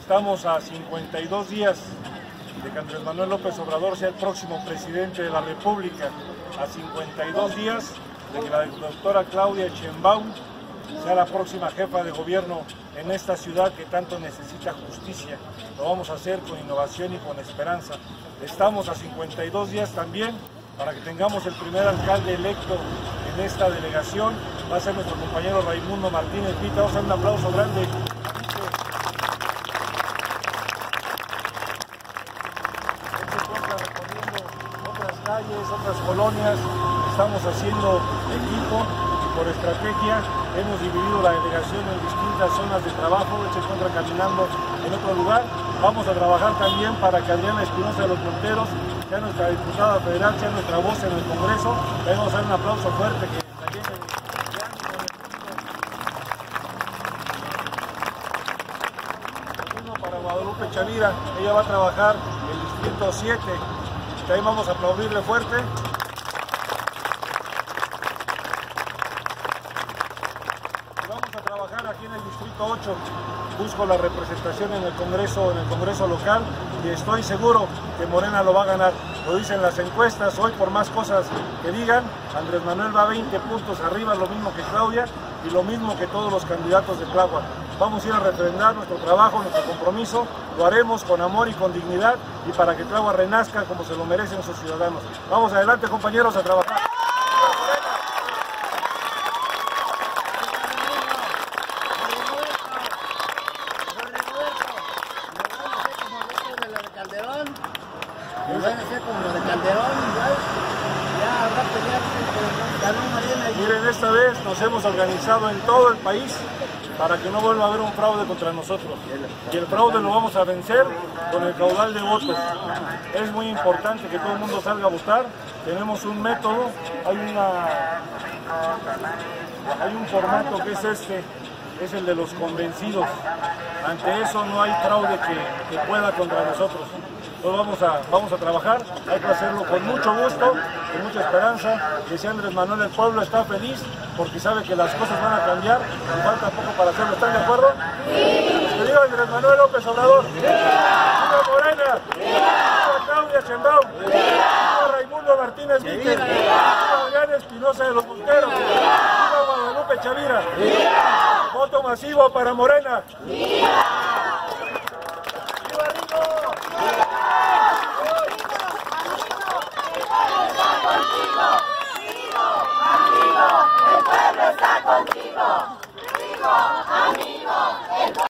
Estamos a 52 días de que Andrés Manuel López Obrador sea el próximo presidente de la República, a 52 días de que la doctora Claudia Sheinbaum sea la próxima jefa de gobierno en esta ciudad que tanto necesita justicia. Lo vamos a hacer con innovación y con esperanza. Estamos a 52 días también para que tengamos el primer alcalde electo en esta delegación. Va a ser nuestro compañero Raimundo Martínez Vita. Vamos a dar un aplauso grande. Recorriendo otras calles, otras colonias, estamos haciendo equipo y por estrategia hemos dividido la delegación en distintas zonas de trabajo. Él se encuentra caminando en otro lugar. Vamos a trabajar también para que Adriana Espinosa de los Monteros sea nuestra diputada federal, sea nuestra voz en el Congreso. Le vamos a dar un aplauso fuerte que también para Guadalupe Chavira. Ella va a trabajar en el distrito 7. Ahí vamos a aplaudirle fuerte. Y vamos a trabajar aquí en el distrito 8. Busco la representación en el Congreso local y estoy seguro que Morena lo va a ganar. Lo dicen las encuestas, hoy por más cosas que digan, Andrés Manuel va 20 puntos arriba, lo mismo que Claudia y lo mismo que todos los candidatos de Tláhuac. Vamos a ir a refrendar nuestro trabajo, nuestro compromiso, lo haremos con amor y con dignidad y para que Tláhuac renazca como se lo merecen sus ciudadanos. Vamos adelante, compañeros, a trabajar. Van a ser como lo de Calderón, igual. Ya habrá peleado, ganó Mariana. Miren, esta vez nos hemos organizado en todo el país para que no vuelva a haber un fraude contra nosotros. Y el fraude lo vamos a vencer con el caudal de votos. Es muy importante que todo el mundo salga a votar. Tenemos un método, hay un formato que es este, es el de los convencidos. Ante eso no hay fraude que pueda contra nosotros. Entonces vamos a trabajar, hay que hacerlo con mucho gusto, con mucha esperanza. Decía Andrés Manuel, el pueblo está feliz porque sabe que las cosas van a cambiar y falta poco para hacerlo. ¿Están de acuerdo? Sí. Que diga Andrés Manuel López Obrador. ¡Sí! ¡Viva Morena! ¡Sí! ¡Viva Claudia Sheinbaum! ¡Sí! ¡Viva Raimundo Martínez Vita! ¡Sí! ¡Viva Adriana Espinosa de los Monteros! ¡Sí! ¡Viva Guadalupe Chavira! ¡Sí! ¡Voto masivo para Morena! ¡Sí! ¡Amigo! ¡El pueblo está contigo! ¡Amigo! ¡Amigo!